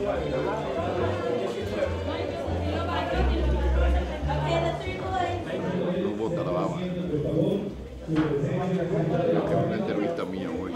No bota la baba. Es una entrevista mía hoy.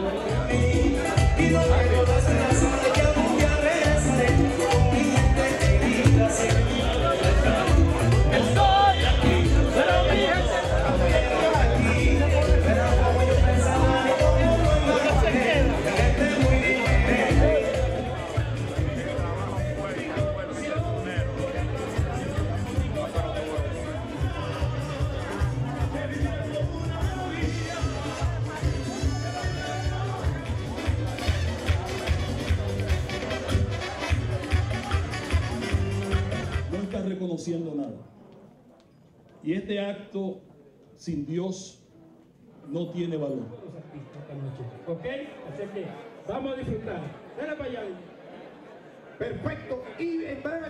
Reconociendo nada. Y este acto sin Dios no tiene valor. ¿Ok? Así que vamos a disfrutar. Dale para allá. Perfecto. Y en breve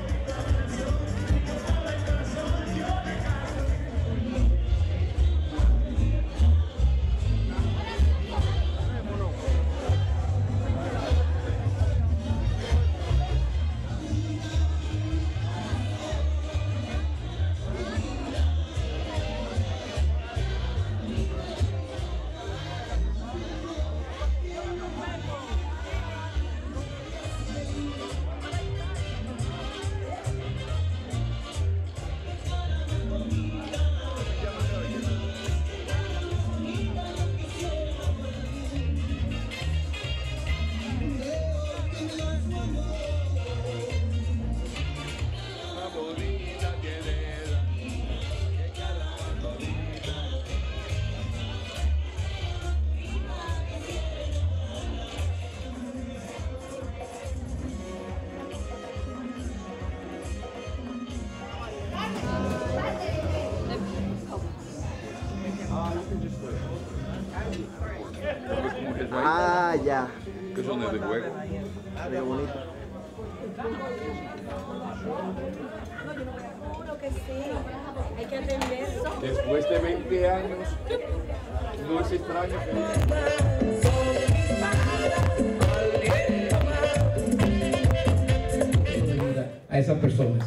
Ah, ya. ¿Qué son de juego? Qué bonito. Hay que atender. Después de 20 años, no es extraño a esas personas.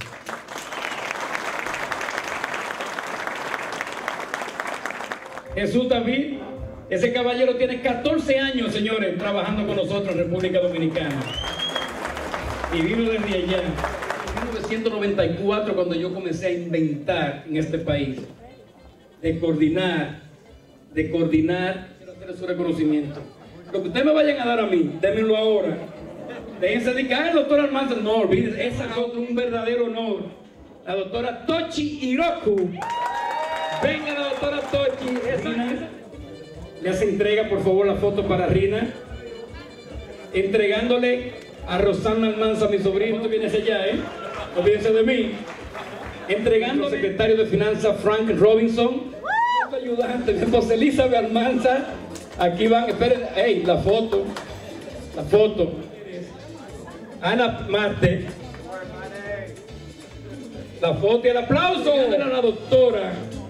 Jesús David, ese caballero tiene 14 años, señores, trabajando con nosotros en República Dominicana. Y vino desde allá, en 1994, cuando yo comencé a inventar en este país, de coordinar, quiero hacer su reconocimiento. Lo que ustedes me vayan a dar a mí, démenlo ahora. Déjense dedicar al doctor Almanza, no olvídense, esa es un verdadero honor. La doctora Tochi Hiroku. Venga la doctora Tochi. Le hace entrega, por favor, la foto para Rina. Entregándole a Rosana Almanza, mi sobrino. Tú vienes allá, ¿eh? Olvídense de mí. Entregando al secretario de Finanzas, Frank Robinson. Su ayudante, José Elizabeth Almanza. Aquí van, esperen, hey, la foto. La foto. Ana Marte. La foto y el aplauso a la doctora.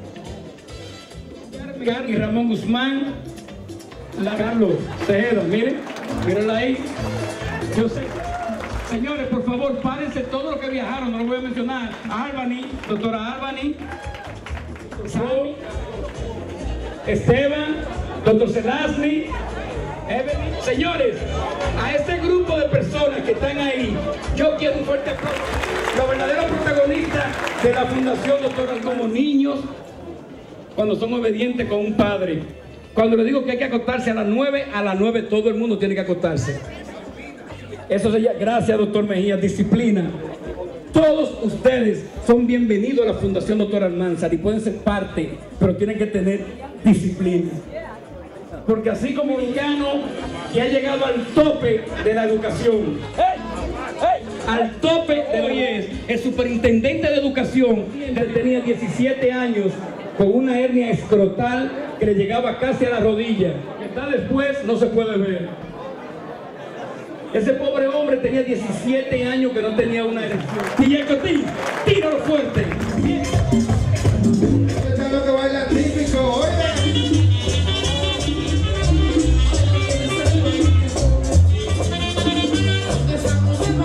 Y Ramón Guzmán, Carlos Tejeda, miren, mírenla ahí. Yo sé. Señores, por favor, párense todos los que viajaron, no lo voy a mencionar. Albany, doctora Albany, Sammy, Esteban, doctor Zelazny, Evelyn. Señores, a este grupo de personas que están ahí, yo quiero un fuerte aplauso. Los verdaderos protagonistas de la Fundación Doctora, como niños, cuando son obedientes con un padre. Cuando le digo que hay que acostarse a las 9 todo el mundo tiene que acostarse. Eso se llama, gracias doctor Mejía, disciplina. Todos ustedes son bienvenidos a la Fundación Doctor Almanzar y pueden ser parte, pero tienen que tener disciplina. Porque así como Villano, que ha llegado al tope de la educación, al tope de hoy es el superintendente de educación, él tenía 17 años, con una hernia escrotal que le llegaba casi a la rodilla. Que está después no se puede ver. Ese pobre hombre tenía 17 años que no tenía una erección. Y el cotín, tíralo fuerte. Bien. Eso es lo que baila típico, oiga. Estamos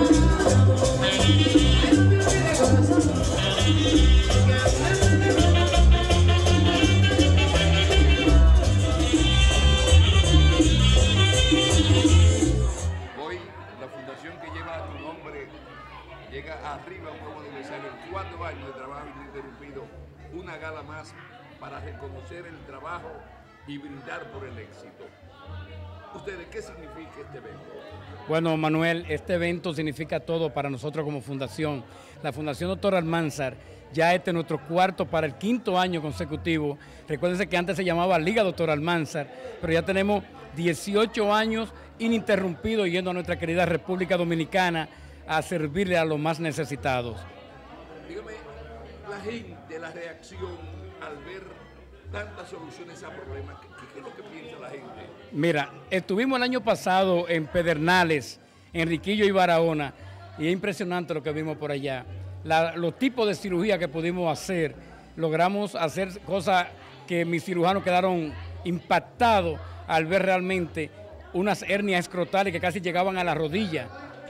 fundación que lleva tu nombre llega arriba a un nuevo aniversario, 4 años de trabajo ininterrumpido, una gala más para reconocer el trabajo y brindar por el éxito. ¿Ustedes qué significa este evento? Bueno, Manuel, este evento significa todo para nosotros como fundación. La Fundación Dr. Almanzar, ya este es nuestro cuarto para el 5º año consecutivo. Recuérdense que antes se llamaba Liga Dr. Almanzar, pero ya tenemos 18 años ininterrumpidos yendo a nuestra querida República Dominicana a servirle a los más necesitados. Dígame, la gente, la reacción al ver tantas soluciones a problemas, ¿qué es lo que piensa la gente? Mira, estuvimos el año pasado en Pedernales, Enriquillo y Barahona, y es impresionante lo que vimos por allá. Los tipos de cirugía que pudimos hacer, logramos hacer cosas que mis cirujanos quedaron impactados al ver realmente unas hernias escrotales que casi llegaban a la rodilla.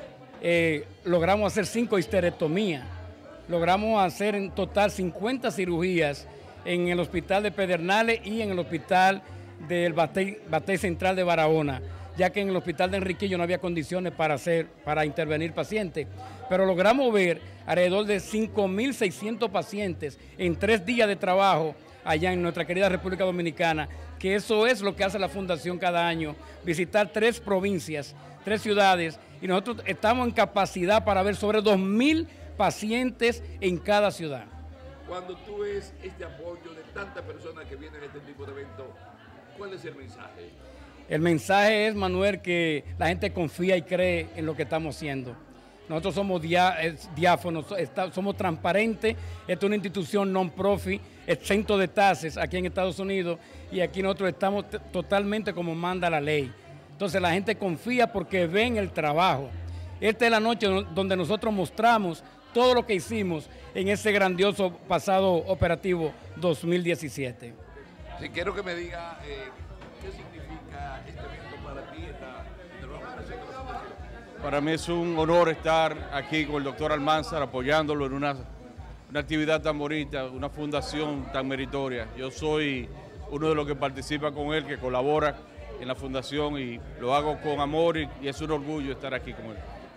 Logramos hacer 5 histerectomías, logramos hacer en total 50 cirugías en el hospital de Pedernales y en el hospital del Batey Central de Barahona, ya que en el hospital de Enriquillo no había condiciones para intervenir pacientes. Pero logramos ver alrededor de 5.600 pacientes en 3 días de trabajo allá en nuestra querida República Dominicana, que eso es lo que hace la Fundación cada año, visitar 3 provincias, 3 ciudades, y nosotros estamos en capacidad para ver sobre 2.000 pacientes en cada ciudad. Cuando tú ves este apoyo de tantas personas que vienen a este tipo de eventos, ¿cuál es el mensaje? El mensaje es, Manuel, que la gente confía y cree en lo que estamos haciendo. Nosotros somos diáfanos, somos transparentes. Esta es una institución non-profit, exento de tasas aquí en Estados Unidos, y aquí nosotros estamos totalmente como manda la ley. Entonces la gente confía porque ven el trabajo. Esta es la noche donde nosotros mostramos todo lo que hicimos en ese grandioso pasado operativo 2017. Si quiero que me diga qué significa este evento para ti, de la Fundación de la Fundación. Para mí es un honor estar aquí con el doctor Almanzar, apoyándolo en una actividad tan bonita, una fundación tan meritoria. Yo soy uno de los que participa con él, que colabora en la fundación, y lo hago con amor y es un orgullo estar aquí con él.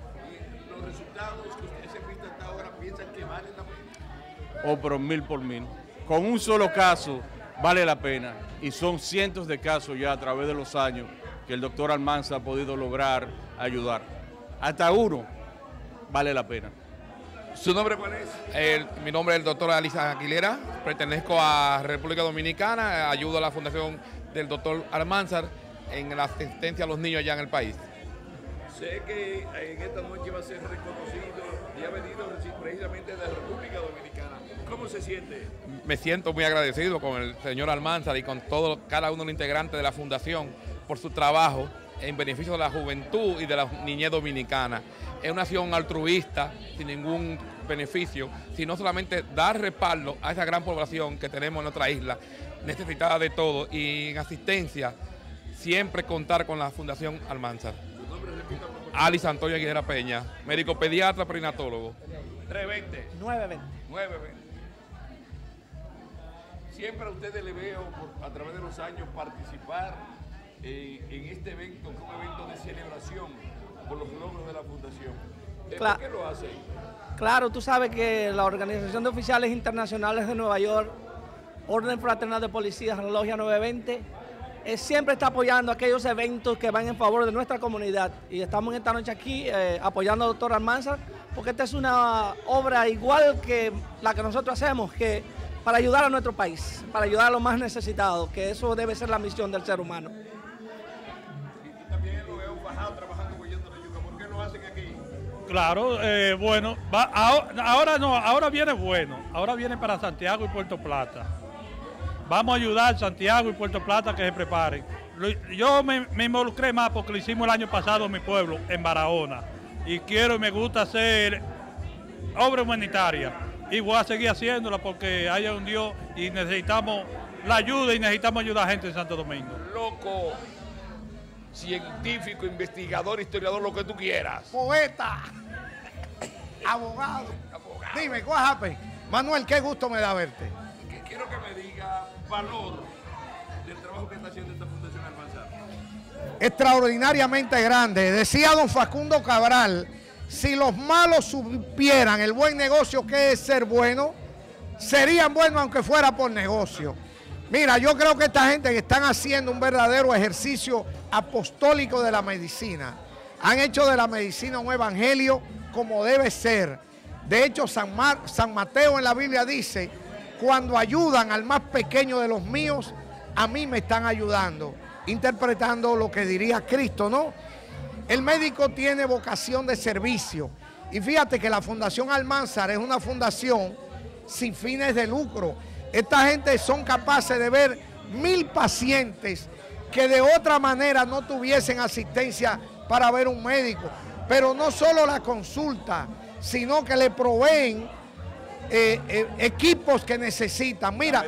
¿Y los resultados que ustedes han visto hasta ahora piensan que valen la pena? Oh, pero 1000 por 1000. Con un solo caso vale la pena, y son cientos de casos ya a través de los años que el doctor Almanzar ha podido lograr ayudar. Hasta uno vale la pena. ¿Su nombre cuál es? Mi nombre es el doctor Alisa Aguilera, pertenezco a República Dominicana, ayudo a la fundación del doctor Almanzar en la asistencia a los niños allá en el país. Sé que en esta noche va a ser reconocido y ha venido precisamente de la República Dominicana. ¿Cómo se siente? Me siento muy agradecido con el señor Almanzar y con cada uno de los integrantes de la fundación por su trabajo en beneficio de la juventud y de la niñez dominicana. Es una acción altruista, sin ningún beneficio, sino solamente dar respaldo a esa gran población que tenemos en nuestra isla, necesitada de todo, y en asistencia siempre contar con la Fundación Almanzar. ¿Tu nombre, repita, por favor? Alice Antonio Aguilera Peña, médico pediatra, perinatólogo. 320. 920. 920. Siempre a ustedes le veo a través de los años participar en este evento, que es un evento de celebración por los logros de la Fundación. ¿Por qué lo hacen? Claro, tú sabes que la Organización de Oficiales Internacionales de Nueva York, Orden Fraternal de Policías, la Logia 920, siempre está apoyando aquellos eventos que van en favor de nuestra comunidad. Y estamos esta noche aquí apoyando al doctor Almanzar, porque esta es una obra igual que la que nosotros hacemos, que para ayudar a nuestro país, para ayudar a los más necesitados, que eso debe ser la misión del ser humano. Y también lo veo bajado trabajando huyendo de yuca. ¿Por qué lo hacen aquí? Claro, bueno, ahora no, ahora viene bueno, ahora viene para Santiago y Puerto Plata. Vamos a ayudar a Santiago y Puerto Plata que se preparen. Yo me involucré más porque lo hicimos el año pasado en mi pueblo, en Barahona, y quiero y me gusta hacer obra humanitaria, y voy a seguir haciéndola porque haya un Dios y necesitamos la ayuda y necesitamos ayudar a gente en Santo Domingo. Loco, científico, investigador, historiador, lo que tú quieras. Poeta, abogado. Dime, what happened? Manuel, qué gusto me da verte. Quiero que me diga valor del trabajo que está haciendo esta Fundación Almanzar. extraordinariamente grande. Decía don Facundo Cabral, si los malos supieran el buen negocio que es ser bueno, serían buenos aunque fuera por negocio. Mira, yo creo que esta gente que están haciendo un verdadero ejercicio apostólico de la medicina, han hecho de la medicina un evangelio como debe ser. De hecho, San Mateo en la Biblia dice, cuando ayudan al más pequeño de los míos, a mí me están ayudando, interpretando lo que diría Cristo, ¿no? El médico tiene vocación de servicio. Y fíjate que la Fundación Almanzar es una fundación sin fines de lucro. Esta gente son capaces de ver 1000 pacientes que de otra manera no tuviesen asistencia para ver un médico. Pero no solo la consulta, sino que le proveen equipos que necesitan. Mira,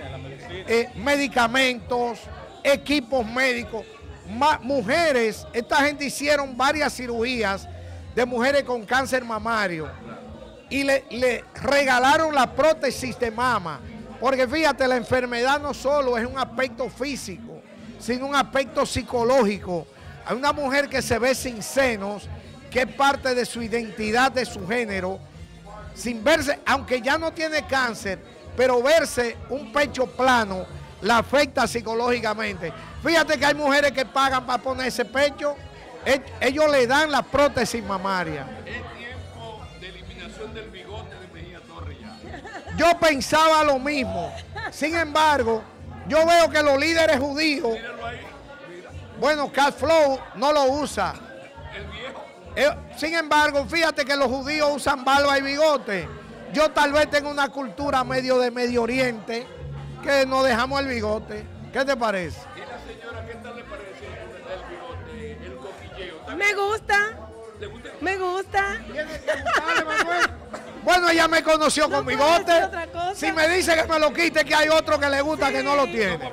medicamentos, equipos médicos, mujeres. Esta gente hicieron varias cirugías de mujeres con cáncer mamario y le regalaron la prótesis de mama. Porque fíjate, la enfermedad no solo es un aspecto físico, sino un aspecto psicológico. Hay una mujer que se ve sin senos, que es parte de su identidad, de su género, sin verse, aunque ya no tiene cáncer, pero verse un pecho plano la afecta psicológicamente. Fíjate que hay mujeres que pagan para ponerse pecho, ellos le dan la prótesis mamaria. Es tiempo de eliminación del bigote de Mejía Torres ya. Yo pensaba lo mismo, sin embargo, yo veo que los líderes judíos, bueno, Cash Flow no lo usa. El viejo. Sin embargo, fíjate que los judíos usan barba y bigote. Yo tal vez tengo una cultura medio de Medio Oriente que nos dejamos el bigote. ¿Qué te parece? ¿Y la señora qué tal le parece el bigote, el coquilleo? Me gusta. ¿Le gusta? Me gusta. Bueno, ella me conoció con bigote. Otra cosa. Si me dice que me lo quite, que hay otro que le gusta que no lo tiene.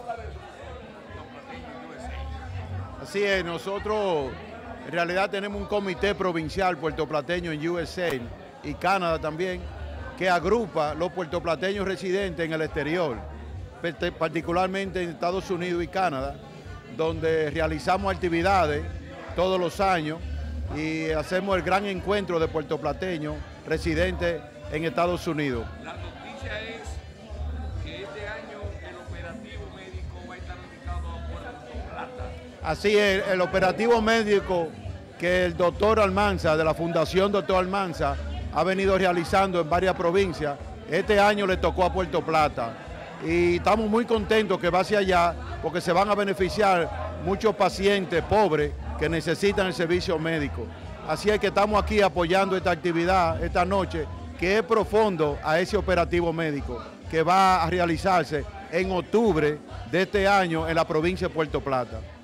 Así es, nosotros en realidad tenemos un comité provincial puertoplateño en USA y Canadá también, que agrupa los puertoplateños residentes en el exterior, particularmente en Estados Unidos y Canadá, donde realizamos actividades todos los años y hacemos el gran encuentro de puertoplateños residentes en Estados Unidos. La noticia es que este año el operativo médico va a estar dedicado a Puerto Plata. Así es, el operativo médico que el doctor Almanzar, de la Fundación Doctor Almanzar, ha venido realizando en varias provincias, este año le tocó a Puerto Plata. Y estamos muy contentos que va hacia allá porque se van a beneficiar muchos pacientes pobres que necesitan el servicio médico. Así es que estamos aquí apoyando esta actividad esta noche, que es profundo a ese operativo médico que va a realizarse en octubre de este año en la provincia de Puerto Plata.